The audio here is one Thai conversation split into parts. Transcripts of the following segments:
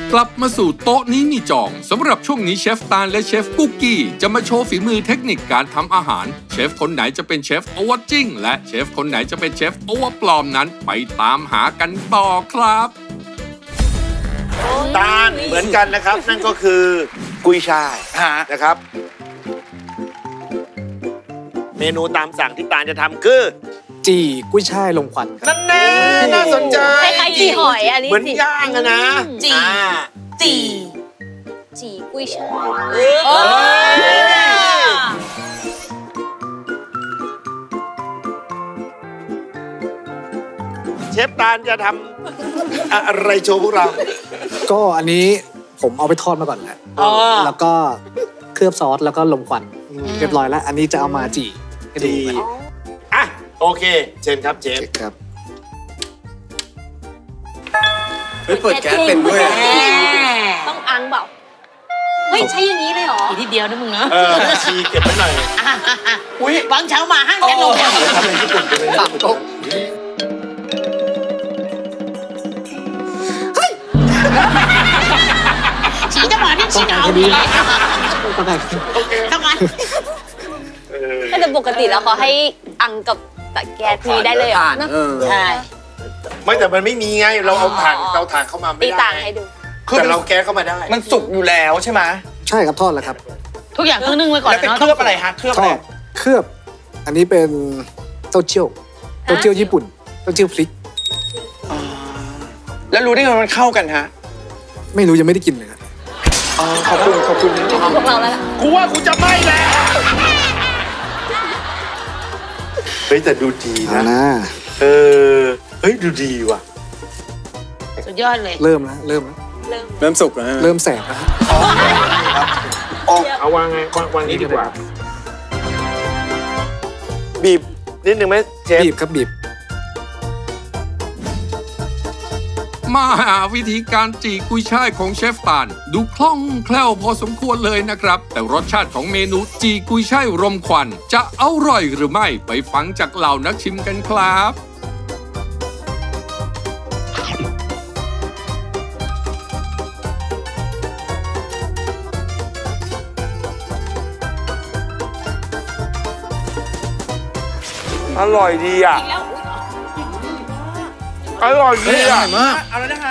กลับมาสู่โต๊ะนี้มีจองสำหรับช่วงนี้เชฟตาลและเชฟกุ๊กกี้จะมาโชว์ฝีมือเทคนิคการทำอาหารเชฟคนไหนจะเป็นเชฟโอเวอร์จริงและเชฟคนไหนจะเป็นเชฟโอเวอร์ปลอมนั้นไปตามหากันต่อครับตาลเหมือนกันนะครับนั่นก็คือกุยช่ายนะครับเมนูตามสั่งที่ตาลจะทำคือจี่กุ้ยช่ายลมควันนั่นแน่น่าสนใจคล้ายๆจี่หอยอันนี้เหมือนย่างอะนะจีกุ้ยช่ายเชฟตาลจะทำอะไรโชว์พวกเราก็อันนี้ผมเอาไปทอดมาก่อนแล้วแล้วก็เคลือบซอสแล้วก็ลมควันเรียบร้อยแล้วอันนี้จะเอามาจี่ให้ดูกันอ่ะโอเคเชิญครับเชฟครับเปิดแก๊สเป็นด้วยต้องอังเปล่าเฮ้ยใช้อย่างนี้เลยเหรออีกทีเดียวนะมึงนะชีเก็บไว้หน่อยอุ้ยวางเช้ามาห้างแค่ลงทำอะไรญี่ปุ่นกันเลยสั่งโต๊ะฉีจะมาที่ฉีหนาวต้องการแต่ปกติแล้วเขาให้อังกับตะแกรงนี้ได้เลยเหรอใช่ไม่แต่มันไม่มีไงเราเอาถ่านเข้ามาไม่ได้ตีต่างให้ดูแต่เราแก๊สเข้ามาได้มันสุกอยู่แล้วใช่ไหมใช่ครับทอดแล้วครับทุกอย่างต้องนึ่งไว้ก่อนแล้วเป็นเคลือบอะไรฮะเคลือบอะไรเคลือบอันนี้เป็นเต้าเจี้ยวญี่ปุ่นเต้าเจี้ยวพริกแล้วรู้ได้ไงมันเข้ากันฮะไม่รู้ยังไม่ได้กินเลยครับขอบคุณพวกเราแล้วกูว่ากูจะไม่แล้วเฮ้ยแต่ดูดีนะเฮ้ยดูดีว่ะสุดยอดเลยเริ่มสุกแล้วเริ่มแสบนะเอาวางไงวางนี้ดีกว่าบีบนิดนึงไหมเชฟบีบครับบีบมาหาวิธีการจี่กุยช่ายของเชฟตาลดูคล่องแคล่วพอสมควรเลยนะครับแต่รสชาติของเมนูจี่กุยช่ายรมควันจะอร่อยหรือไม่ไปฟังจากเหล่านักชิมกันครับอร่อยดีอ่ะอร่อยดีอ่ะเอาแล้วนะคะ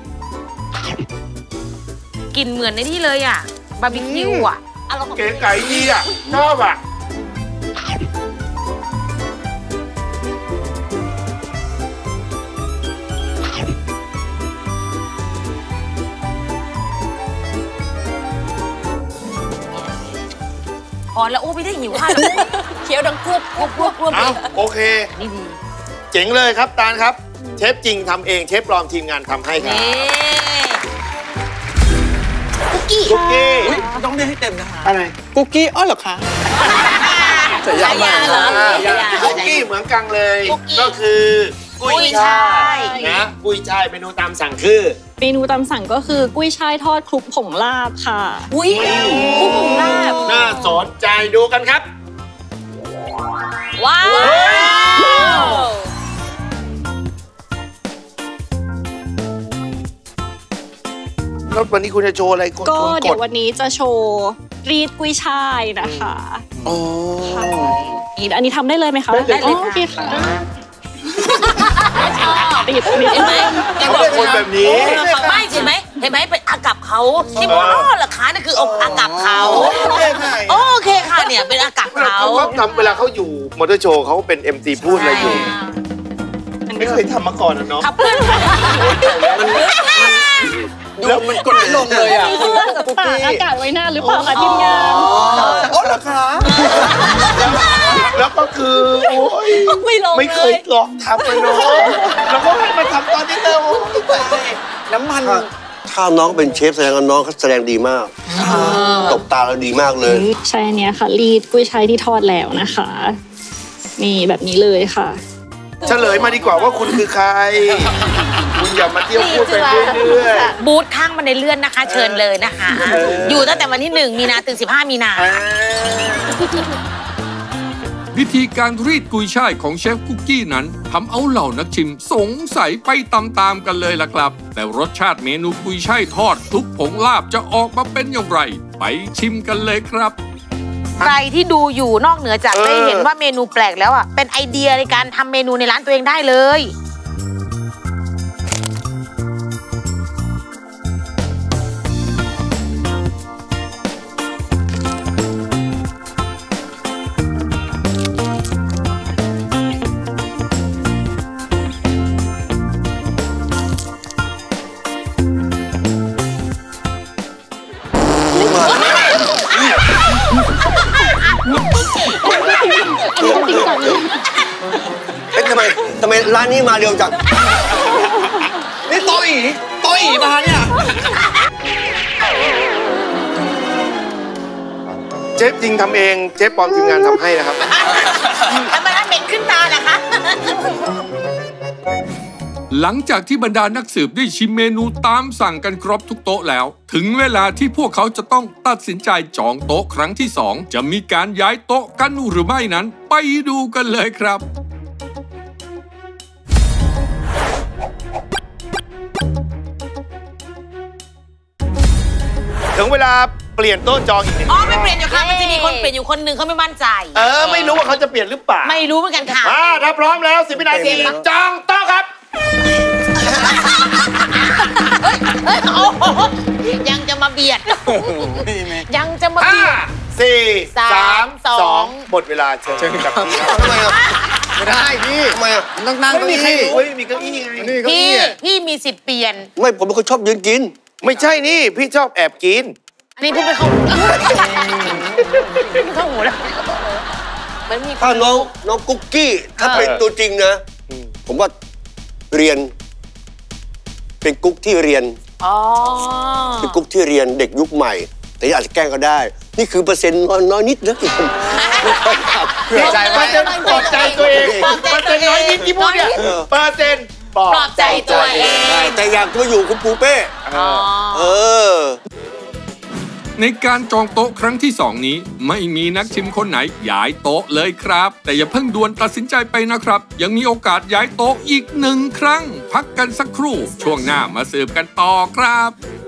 กินเหมือนในที่เลยอ่ะบาร์บีคิวอ่ะเก๋ไก่ดีอ่ะชอบอ่ะพอแล้วไม่ได้หิวข้าวเคี้ยวดังกรุบโอเคนี่ดีเจ๋งเลยครับตาลครับเชฟจริงทำเองเชฟปลอมทีมงานทำให้ครับกุ๊กกี้ต้องเรียกให้เต็มนะคะอะไรกุ๊กกี้อ๋อเหรอคะจะยากมากกุ๊กกี้เหมือนกันเลยก็คือกุ้ยช่ายนะกุ้ยช่ายเมนูตามสั่งคือเมนูตามสั่งก็คือกุ้ยช่ายทอดคลุกผงลาบค่ะคลุกผงลาบน่าสนใจดูกันครับว้าวแล้ววันนี้คุณจะโชว์อะไรก็เดี๋ยววันนี้จะโชว์รีดกุ้ยช่ายนะคะค่ะอันนี้ทำได้เลยไหมคะได้เลยค่ะติดเห็นไหมคนแบบนี้ไม่เห็นไหมเป็นอากับเขาที่บอกราคานี่คืออากับเขาโอเคค่ะเนี่ยเป็นอากับเขาทำเวลาเขาอยู่มอเตอร์โชว์เขาเป็น MC พูดอะไรอยู่ไม่เคยทำมาก่อนนะเนาะแล้วมันกดลงเลยอ่ะตากอากาศไว้หน้าหรือเปล่าคะทีมงานโอ้เหรอคะแล้วก็คือโอ้ยไม่เคยลองทำเลยเนาะแล้วก็ให้มาทำตอนนี้เร็วน้ำมันถ้าน้องเป็นเชฟแสดงว่าน้องเขาแสดงดีมากตบตาเราดีมากเลยใช่อันนี้ค่ะรีดกุ้ยช่ายที่ทอดแล้วนะคะนี่แบบนี้เลยค่ะเฉลยมาดีกว่าว่าคุณคือใครคุณอย่ามาเที่ยวพูดไปเรื่อยๆบูธข้างบันไดเลื่อนนะคะเชิญเลยนะคะอยู่ตั้งแต่วันที่1 มีนาถึง15 มีนาวิธีการรีดกุยช่ายของเชฟคุกกี้นั้นทำเอาเหล่านักชิมสงสัยไปตามๆกันเลยล่ะครับแต่รสชาติเมนูกุยช่ายทอดคลุกผงลาบจะออกมาเป็นอย่างไรไปชิมกันเลยครับใครที่ดูอยู่นอกเหนือจากได้เห็นว่าเมนูแปลกแล้วอ่ะเป็นไอเดียในการทำเมนูในร้านตัวเองได้เลยทำไมร้านนี้มาเร็วจังนี่โตอีมาเนี่ยเชฟจริงทำเองเชฟปลอมทีมงานทำให้นะครับทำไมเหม็นขึ้นตาล่ะคะหลังจากที่บรรดานักสืบได้ชิมเมนูตามสั่งกันครบทุกโต๊ะแล้วถึงเวลาที่พวกเขาจะต้องตัดสินใจจองโต๊ะครั้งที่ 2จะมีการย้ายโต๊ะกันหรือไม่นั้นไปดูกันเลยครับถึงเวลาเปลี่ยนโต๊ะจองอีก1 ไม่เปลี่ยนอยู่ค่ะมันจะมีคนเปลี่ยนอยู่คนหนึ่งเขาไม่มั่นใจไม่รู้ว่าเขาจะเปลี่ยนหรือเปล่าไม่รู้เหมือนกันค่ะถ้าพร้อมแล้ว10 วินาทีจองโต๊ะครับยังจะมาเบียดยังจะมาเบียด 4 3 2หมดเวลาเชิญครับทำไมไม่ได้พี่ทำไมต้องนั่งไม่มีใครมีเก้าอี้ไงพี่มีสิทธิ์เปลี่ยนไม่ผมเป็นคนชอบยืนกินไม่ใช่นี่พี่ชอบแอบกินอันนี้พูดไปเข้าหูแล้วถ้าน้องกุ๊กกี้ถ้าเป็นตัวจริงนะผมว่าเรียนเป็นกุ๊กที่เรียนเป็นกุ๊กที่เรียนเด็กยุคใหม่แต่อาจจะแกล้งก็ได้นี่คือเปอร์เซ็นต์น้อยนิดนะเปลี่ยนใจไหมปลอบใจตัวเองเปอร์เซ็นต์น้อยนิดที่พูดเนี่ยเปอร์เซ็นต์ปลอบใจตัวเองแต่อยากมาอยู่คุณปูเป้ในการจองโต๊ะครั้งที่ 2นี้ไม่มีนักชิมคนไหนย้ายโต๊ะเลยครับแต่อย่าเพิ่งด่วนตัดสินใจไปนะครับยังมีโอกาสย้ายโต๊ะอีก1 ครั้งพักกันสักครู่ช่วงหน้ามาสืบกันต่อครับ